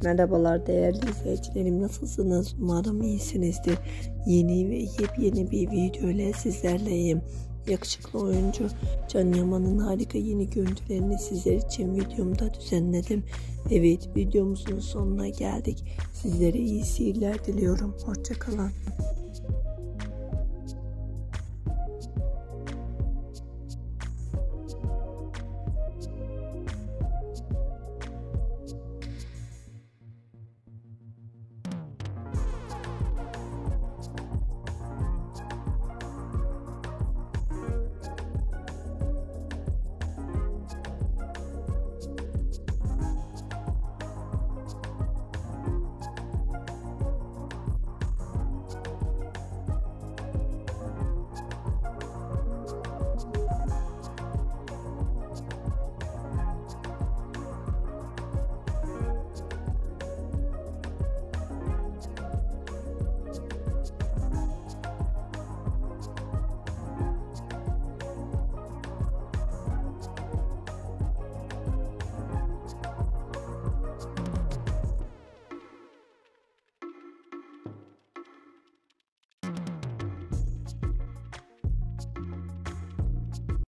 Merhabalar değerli izleyicilerim, nasılsınız? Umarım iyisinizdir. Yeni ve yepyeni bir video ile sizlerleyim. Yakışıklı oyuncu Can Yaman'ın harika yeni görüntülerini sizler için videomda düzenledim. Evet, videomuzun sonuna geldik. Sizlere iyi seyirler diliyorum. Hoşça kalın.